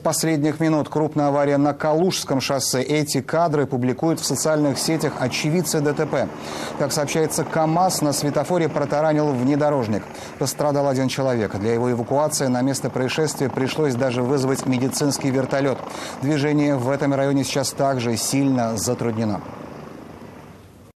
последних минут. Крупная авария на Калужском шоссе. Эти кадры публикуют в социальных сетях очевидцы ДТП. Как сообщается, КАМАЗ на светофоре протаранил внедорожник. Пострадал один человек. Для его эвакуации на место происшествия пришлось даже вызвать медицинский вертолет. Движение в этом районе сейчас также сильно затруднено.